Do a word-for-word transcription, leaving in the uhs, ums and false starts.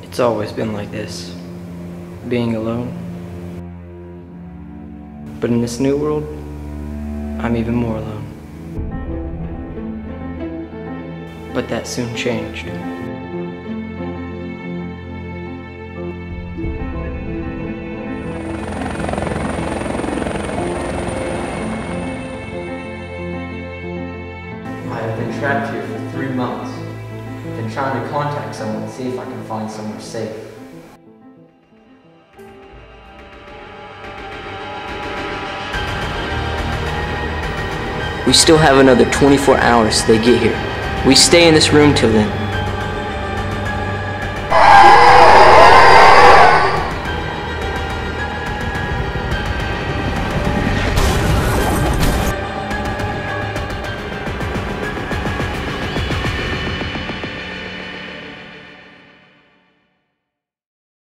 It's always been like this, being alone. But in this new world, I'm even more alone. But that soon changed. I have been trapped here for three months. I've been trying to contact someone to see if I can find somewhere safe. We still have another twenty-four hours till they get here. We stay in this room till then.